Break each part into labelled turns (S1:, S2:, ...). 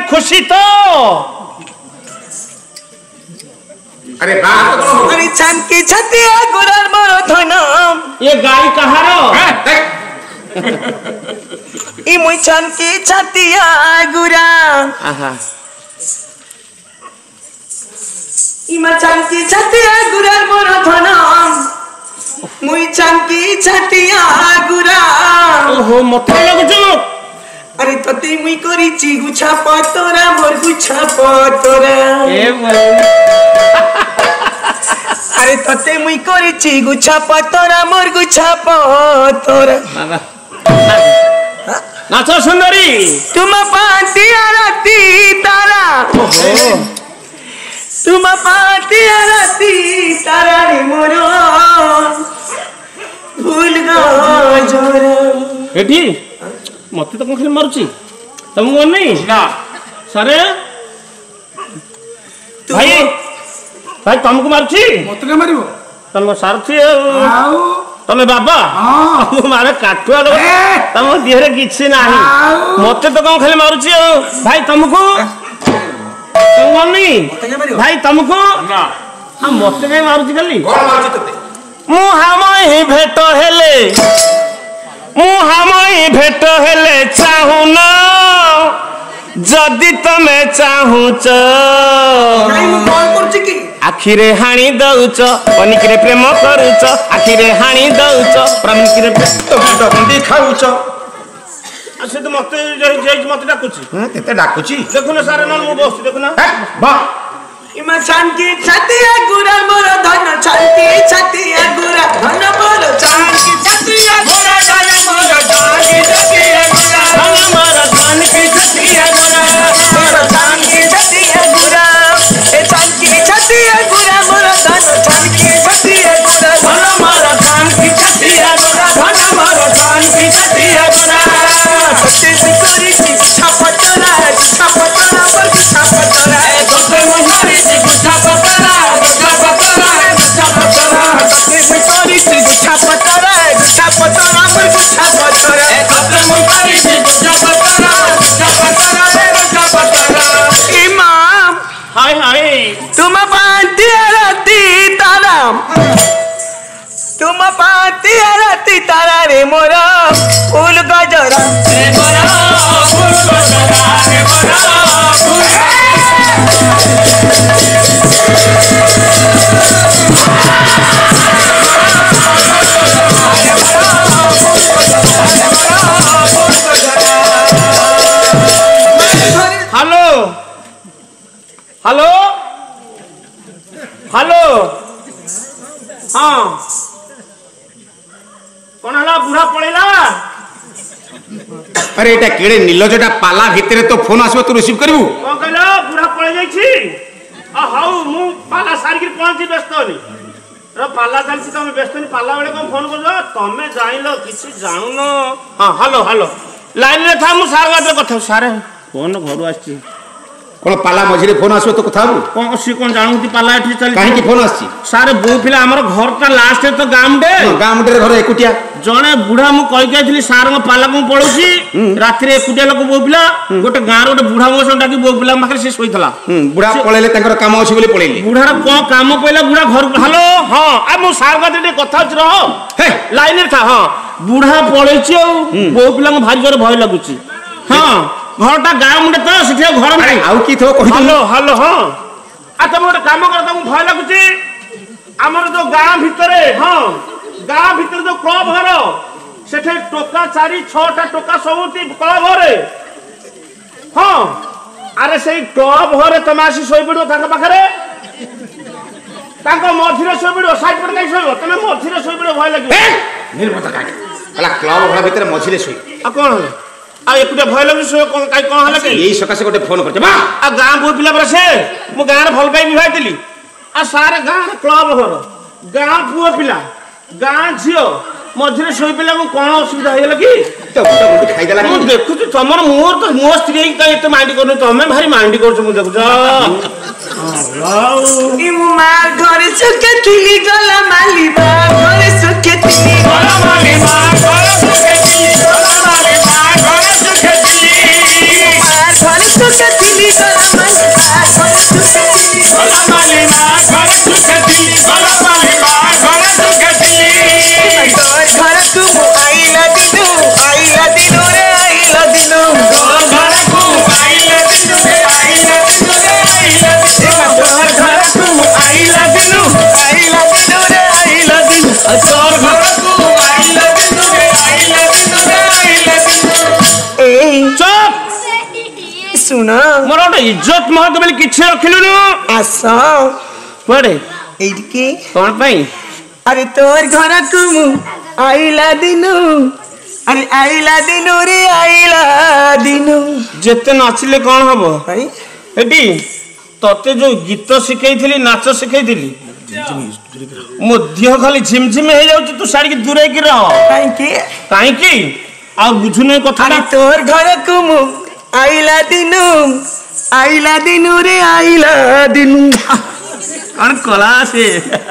S1: खुशी तो
S2: अरे बात
S3: अरे छानकी छतिया गुरार मोर धन
S1: ये गाड़ी कहारो
S3: ई मुई छानकी छतिया गुरा
S1: आहा
S3: ई मा छानकी छतिया गुरार मोर धन मुई छानकी छतिया गुरा
S1: ओहो मते लगजो
S3: अरे तते मुई करिछि गुछा पतोरा मोर गुछा पतोरा
S1: ए बोल
S3: अरे तते मुई करिछि गुछा पतोरा मोर गुछा पतोरा
S1: बाबा नाचो सुंदरी
S3: तुम पातिया राती तारा
S1: ओहो
S3: तुम पातिया राती तारा रे मोरो फूल गजरा
S1: एठी मते तो खाली मारुची तुमको मन नहीं
S2: ना
S1: सारे भाई भाई तुमको मारुची
S2: मत के मारिबो
S1: तुम सारथी
S2: आउ
S1: तमे बाबा
S2: हां
S1: मारे काटुआ लो तम देहरे किछि नाही मते तो कम खाली मारुची भाई तुमको तुम मन नहीं भाई तुमको
S2: ना
S1: आ मते के मारुची खाली
S2: कोन मारछि तते
S1: मु हमई भेट हेले मुहामई भेट हेले चाहुना जदि तमे चाहुच
S3: नहीं मु कॉल करछि की
S1: आखिरे हाणी दउच पनिकरे प्रेम करूच आखिरे हाणी दउच पनिकरे
S2: तो बंदी खाउछ
S1: से तो मते जई मते डाकुची
S2: तेते डाकुची
S1: देखो ना सारे नल मु बस देखो ना
S2: बा
S3: इमा छानकी छतिया गुरा मोर धन छानकी छतिया गुरा धन मोर छानकी छतिया गुरा धन मोर छानकी छतिया गुरा
S1: धन मोर छानकी छतिया गुरा
S3: मोर छानकी छतिया गुरा ए छानकी छतिया गुरा मोर धन छानकी छतिया गुरा
S1: धन मोर छानकी छतिया गुरा धन मोर छानकी छतिया गुरा
S3: सत्य बिकोरी की छपतरा छपतरा पर छपतरा
S1: सत्य मुहारी से गुच्छा पतरा गुच्छा पतरा गुच्छा पतरा
S3: सत्य बिकोरी की छपतरा छपतरा पर छपतरा
S1: सत्य मुहारी से गुच्छा पतरा गुच्छा पतरा गुच्छा पतरा
S3: इमाम
S1: हाय हाय
S3: तुम पाती राती तारा तुम पाती राती तारा रे मोरा फूल गजरा
S1: रे मोरा फूल गजरा रे मोरा फूल हेलो हेलो हेलो हाँ कौन हला बुढ़ा पड़ेला
S2: अरे एटा केड़े नीलजटा पाला भितरे तो फोन आसबो तू रिसीव करबू
S1: कौन कहला बुढ़ा पड़े जाइछि आ हाउ मु पाला सारी पहुंची व्यस्त होनी रे पाला चलछि तमे व्यस्त नहीं पाला बेले कौन फोन करजो तमे जाइलो किछि जानुनो हां हेलो हेलो लाइन रे था मु सार बात कथा सारे फोन घरु आछि
S2: कोन पाला मझिरे फोन आसबो तो कथा हबू
S1: कौन सी कौन जानू पाला एठी चली
S2: काहे की फोन आछि
S1: सारे बो पिला हमर घर ता लास्ट तो गामडे
S2: गामडे घर एकुटिया
S1: जणे बुढ़ा मु कहि गयथिली सार म पाला को पळुची रात्रि एकुटिया लोक बो पिला गोटे गां रो गोटे बुढ़ा मोसन डाकी बो पिला माखरे से सोइथला
S2: बुढ़ा पळेले तंकर काम अछि बोली पळेली
S1: बुढ़ार को काम पइला बुढ़ा घर हेलो हां आ मु सार गाते कथा छ रहो
S2: हे
S1: लाइन रे था हां बुढ़ा पळेची आ बो पिला को भारी जोर भय लागुची हां घरटा गां मुंडे तो सिथे घर नै
S2: आउ की थो कहि
S1: हेलो हेलो हां आ तुम गोटे काम कर तुम भय लागुची हमर जो गां भितरे हां गां भितर जो क्लब घर सेठे टोका 4-6टा टोका सबुती क्लब घरे हां अरे सेई क्लब घरे तुम आसी सोई पड़ो ताका पाखरे ताको मझिरे सोई पड़ो साइड पर काई सोइबो तुम मझिरे सोई पड़ो भय लागियो
S2: निर्मता काके कला क्लब घर भितरे मझिले सोई
S1: आ कोन हले आ एकुटे भय लागु सो कोन काई कोन हले के
S2: एई सकासे गोटे फोन करते बा
S1: आ गां बो पिला पर से मु गां रे भल पाई बिभाइतिली आ सारे गां क्लब घर गां पुओ पिला गां झियो मझिरे सोई पिला को कोन असुविधा हेला की
S2: तो गोटे खाइ देला
S1: मु देखु त तमर मोर तो मो स्त्री का एते माइंड करनु तमे भारी माइंड करछु मु देखु
S3: इमु मार घर सुके तिली गला माली बा घर सुके तिली
S1: गला माली बा घर सुके तिली गला माली बा घर सुके तिली
S3: मार घर सुके तिली
S1: चुप
S3: सुन
S1: मोर गोटे इज्जत महत्व बोली किसी रखिलुनु
S3: आस
S1: कुआडे
S3: एइके
S1: कौन पाई
S3: अरे तोर घर को मु आइला दिनु अरे आइला दिनु रे आइला दिनु
S1: जेते नाचिले कौन हबो
S3: भाई
S1: एटी तते जो गीत शिखैथिली नाच शिखैथिली मो देह खाली झिमझिम हो जाउची तू साड़ी की दूरे की रह काहे की आ बुझु नै कथा
S3: अरे तोर घर को मु आइला दिनु रे आइला दिनु
S1: कौन कला से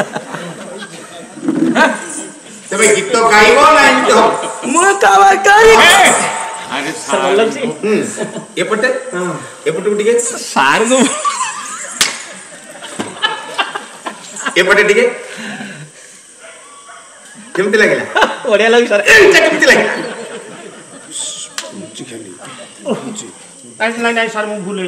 S2: तबे गीत गाइबो ना एमती हो
S3: मु कावा करी
S2: अरे सार एपटे टिके
S1: सार को
S2: एपटे टिके केमती लागला
S1: ओडिया लगी सर
S2: एटा केमती लागला
S1: नहीं सर मु भूल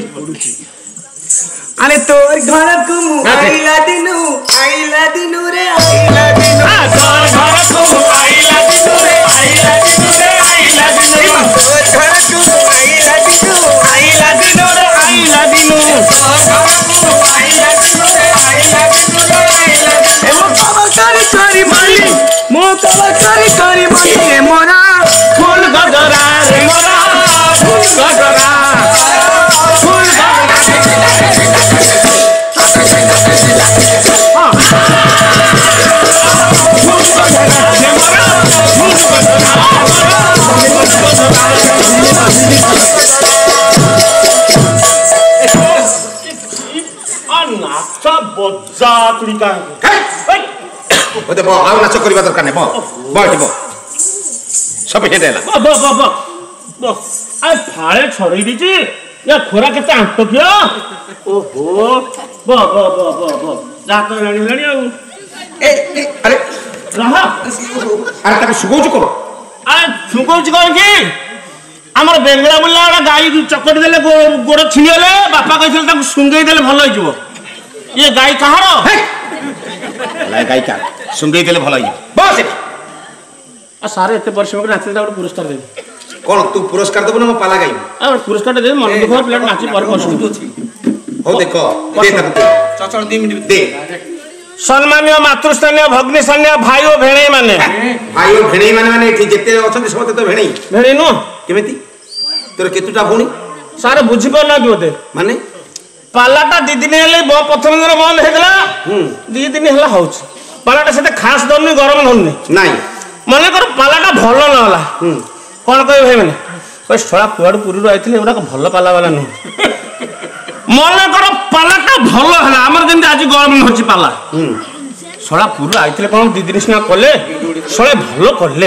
S3: अरे तोर घर को मु आइला दिनु रे आइला दिनु
S1: तोर घर को आइला दिनु रे आइला दिनु रे आइला दिनु
S3: तोर घर को आइला दिनु
S1: रे आइला दिनु
S3: तोर घर को आइला दिनु रे आइला दिनु रे आइला दिनु मो कावा करी बोली मोरा
S1: फूल गजरा रे मोरा फूल गजरा फूल नाचा बजा तुड़ी का
S2: ओते बो आउ नाच करबा दरकार नै बो बो सब हे देला
S1: बो आ फाळे छड़ी दीची या खोरा केते आंट कियो ओहो बो जा तो लणी आ
S2: अरे
S1: रहा
S2: अरे ताके सुगौच करो
S1: आ सुगौच कौन की हमर बेंगला बुल्ला गाई चकटी देले गोड़ छिड़िले बापा कहथिल ताको सुंगई देले भलो हो जिवो ये गाई कहारो
S2: लाई गाई का सुंगई देले भलो हो बस
S1: आ सारे एते परिश्रम के नाचले गोटे पुरस्कार दे
S2: कोन तू पुरस्कार देबो ना म पाला गाई
S1: आ पुरस्कार दे मन दुख प्लेट नाची पर पसंद
S2: हो देखो दे ताके
S3: चचड़ 2 मिनिट
S2: दे
S1: सम्मानीय मातृस्थानीय भग्निस्थानीय भाई और भेणे माने
S2: भाई और भेणे माने एठी जेते अछन समते तो भेणे
S1: भेणे नु
S2: केमिति तोर केतुटा भौणी
S1: सारे बुझी पर ना बोते
S2: माने
S1: पालाटा 2 दिन हेले प्रथम दिन बंद हेगला 2 दिन हेला होछ पालाटा सेते खास दरनी गरम होनी
S2: नाही
S1: माने कर पालाटा भलो न होला कोन कहि भाई माने कोइ छोड़ा कुआड पुरी रो आइथिले एडा भलो पाला वाला न माने कर पालाटा भलो हला हमर दिन आज गरम होची पाला छोड़ा पुरी आइथिले कोन 2 दिन सिना कले छोळे भलो करले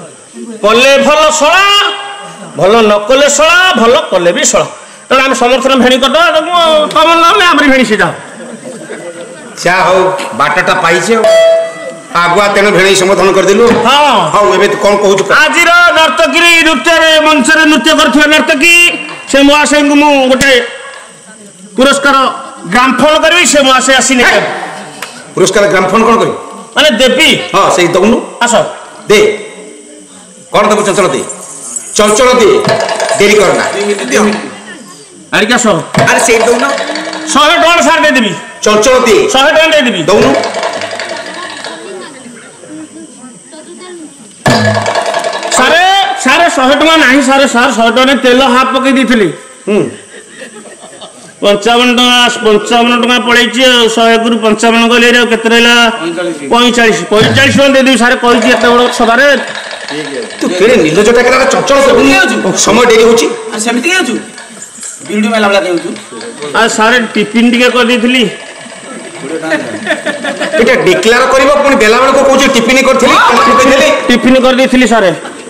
S1: भलो छोड़ा भलो न कले छोड़ा भलो कले भी छोड़ा तेना हम समर्थन भेणी कर तुम नाम आमरी भेणी से जाओ
S2: चा हो बाटाटा पाइछे आगुआ तेन भेणी समर्थन कर दिलु
S1: हां
S2: हां एबे तू कोन कहू
S1: आजिर नर्तकी नृत्य रे मंच रे नृत्य करथिया नर्तकी से मुआसे मु गोटे पुरस्कार ग्रामफोन करबी से मुआसे आसीने
S2: पुरस्कार ग्रामफोन कोन करी
S1: माने देबी
S2: हां सही दउनु
S1: आसो
S2: दे कोन दबु चंचल दे देरी करना
S1: अरे क्या सो
S3: अरे से दउनु
S1: 100 टका सार दे देबी
S2: चंचल दे
S1: 100 टका दे देबी
S2: दउनु
S1: सारे 100 टका नाही सारे 100 टका ने तेल हाफ पकई दिथली 55 टका पड़ैछि 100 गुरु 55 गले रे केते रहला 45 टका दे दी सारे कहि एते बड़ सभारे
S2: तू केरे नीलज टाकरा चंचल समय डेरी होची
S3: आ सेमति केउ छु वीडियो में लागला केउ छु
S1: आ सारे टिफिन टिके कर दिथली
S2: एटा डिक्लेयर करबो पुनी बेला बेला को कहू टिफिन करथली
S1: टिफिन कर दिथली सारे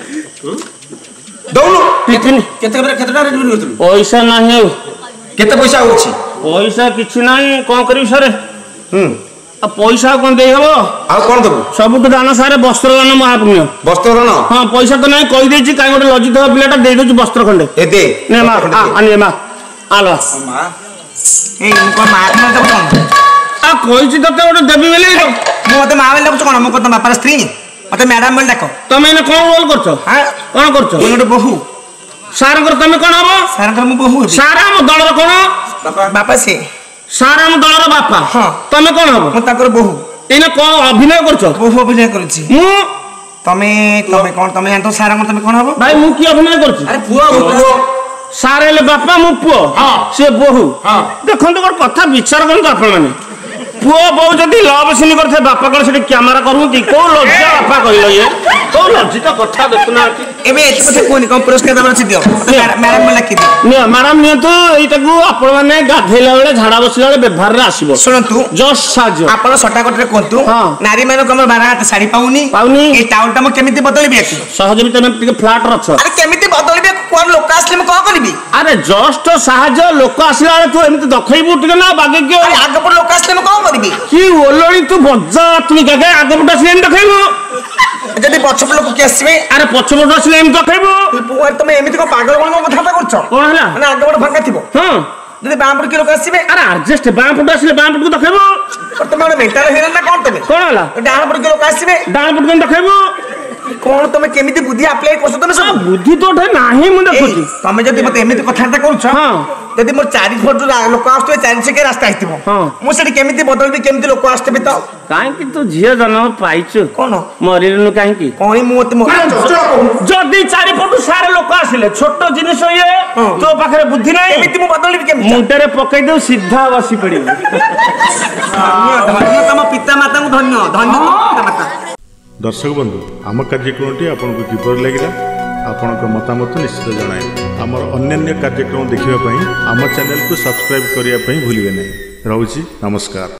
S2: दउनु
S1: टिफिन
S3: केतटा रेट करथलु
S1: पैसा नाही
S2: केते पैसा होची
S1: पैसा किछि नाही कोन करी सारे आ पैसा कोन देई हबो
S2: आ कोन दबु
S1: सब तो दान सारे वस्त्र दान महापुण्य
S2: वस्त्र दान
S1: हां पैसा तो नाही कहि देछि काई गोटे लज्जित पिलाटा दे दोछि वस्त्र खंडे
S2: ए दे
S1: ने मा आने मा आलो
S3: मा ए को मा न दब कोन
S1: आ कहिछि तते गोटे देबी बेले
S3: मते मा बेले दब कोन मको त बापार स्त्री मते मैडम बोल देखो
S1: तमे ने कोन रोल करछो
S3: हां
S1: कोन करछो
S3: गोटे बहु
S1: ସାରଙ୍କର ତମେ କଣ ହବ?
S3: ସାରଙ୍କର ମୁଁ ବୋହୁ ହେବି।
S1: ସାର ଆମ ଦଳର କଣ?
S3: ବାପା ସେ।
S1: ସାର ଆମ ଦଳର ବାପା।
S3: ହଁ।
S1: ତମେ କଣ ହବ?
S3: ମୁଁ ତାଙ୍କର ବୋହୁ।
S1: ଏଇନା କଣ ଅଭିନୟ କରୁଛ?
S3: ବୋହୁ ଅଭିନୟ କରୁଛି।
S1: ମୁଁ
S3: ତମେ କଣ ତମେ ଜାଣିଛ ସାରଙ୍କର ତମେ କଣ ହବ?
S1: ଭାଇ ମୁଁ କି ଅଭିନୟ କରୁଛି?
S3: ଆରେ ପୁଅ।
S1: ସାର ହେଲେ ବାପା, ମୁଁ ପୁଅ। ସେ ବୋହୁ। ଦେଖନ୍ତୁ ଗୋଟେ କଥା ବିଚାର କରନ୍ତୁ ଆପଣ ମାନେ। ପୁଅ ବୋଉ ଯଦି ଲଭ୍ ସିନ୍ କରିଥାଏ ବାପା କଣ ସେଠି କ୍ୟାମେରା କରୁନ୍ତି? କୋଉ ଲଜ୍ଜା ବାପା କହିଲ ଇଏ? କୋଉ ଲଜ୍ଜିତ କଥା ଦେଖୁନାହାନ୍ତି।
S3: ଏବେ ଏତେ କଥା କୁହନି, କଣ ପୁରସ୍କାର ଦେବାର ଅଛି ଦିଅ। ମ୍ୟାଡାମ ଲେଖିଦିଅ।
S1: ନିଅ ମ୍ୟାଡାମ ନିଅନ୍ତୁ। ଏଇଟାକୁ ଆପଣ ମାନେ ଗାଧେଇଲା ବେଳେ ଝାଡା ବସିଲା ବେଳେ ବ୍ୟବହାରରେ ଆସିବ।
S3: ଶୁଣନ୍ତୁ
S1: ଜଷ୍ଟ ସାହାଯ୍ୟ
S3: ଆପଣ ସଟାକଟରେ କୁହନ୍ତୁ। ନାରୀ ମାନଙ୍କୁ ଆମର 12 ହାତ ଶାଢୀ ପାଉନି। ଏଇ ଟାଉଲଟା ମୁଁ କେମିତି ବଦଳିବି?
S1: ସହଜ ବି ତମେ ଟିକେ ଫ୍ଲାଟ୍ ଅଛ।
S3: ଆରେ କେମିତି ବଦଳିବି? କୋন ଲୋକ ଆସିଲେ ମୁଁ କଣ କରିବି?
S1: ଆରେ ଜଷ୍ଟ ସାହାଯ୍ୟ। ଲୋକ ଆସିଲା ବେଳେ ତୁ ଏମିତି ଦଖେଇବୁ ଟିକେ ନା ବାଗେଇକି।
S3: ଆଗପଟ ଲୋକ ଆସିଲେ ମୁଁ କଣ କରିବି?
S1: କି ଓଲଣି ତୁ ବଜା ତୁଇ କାକେ ଆଗପଟ ଆସିଲେ ଏମିତି ଦଖେଇବୁ।
S3: ଯଦି ପଛପଟ ଲୋକ କିଏ ଆସିବେ?
S1: ଆରେ ପଛପଟ ଆସିଲେ ଏମିତି ଦଖେଇବୁ।
S3: ତମେ ଏମିତି କଣ ପାଗଳ କଣ କଥାବାର୍ତ୍ତା କରୁଛ?
S1: କଣ ହେଲା?
S3: ମାନେ ଆଗପଟ ଫାଙ୍କା ଥିବ।
S1: ହଁ।
S3: ଯଦି ବାଁ ପଟ କିଏ ଲୋକ ଆସିବେ?
S1: ଆରେ ଆଡଜଷ୍ଟ ବାଁ ପଟ ଆସିଲେ ବାଁ ପଟକୁ ଦଖେଇବୁ।
S3: ତମେ ଗୋଟେ ମେଣ୍ଟାଲ ହେଇଗଲ ନା କଣ ତମେ?
S1: କଣ ହେଲା?
S3: ଡାହାଣ ପଟ କିଏ ଲୋକ ଆସିବେ?
S1: ଡାହାଣ ପଟକୁ ଦଖେଇବୁ।
S3: କଣ ତମେ କେମିତି ବୁଦ୍ଧି ଆପ୍ଲାଏ କରୁଛ ତମେ ସବୁ?
S1: ବୁଦ୍ଧି ତ ନାହିଁ ମୁଁ ଦେଖୁଛି।
S3: ତମେ ଯଦି ମତେ ଏମିତି କଥାବାର୍ତ୍ତା କରୁଛ, ଯଦି ମୋର 4 ଫୁଟ ଲୋକ ଆସୁଥିବେ 4 ଛକିଆ ରାସ୍ତା ହେଇଥିବ, ମୁଁ ସେଠି କେମିତି ବଦଳିବି? କେମିତି ଲୋକ ଆସିଥିବେ? ତ
S1: କାହିଁକି ତୁ ଝିଅ ଜନ୍ମ ପାଇଛୁ?
S3: କଣ
S1: ମରିଲୁନୁ କାହିଁକି?
S3: କଣ ମୁଁ
S1: ଯଦି 4 ଫୁଟ ସାରେ ଲୋକ ଆସିଲେ ଛୋଟ ଜିନିଷ ଇଏ ତୋ ପାଖରେ ବୁଦ୍ଧି ନାହିଁ।
S3: ଏମିତି ମୁଁ ବଦଳିବି କେମିତି?
S1: ମୁଣ୍ଡରେ ପକେଇ ଦେଉ ସିଧା ବସି ପଡିବୁ।
S3: ତମ ପିତା ମାତାଙ୍କୁ ଧନ୍ୟ ଧନ୍ୟ ପିତା ମାତା।
S4: दर्शक बंधु आम कार्यक्रमटी आपको किपर लगे आपंक मतामत निश्चित जनाएं। आमर अन्य कार्यक्रम देखा आम चैनल को सब्सक्राइब करने भूलिए नहीं। रोची नमस्कार।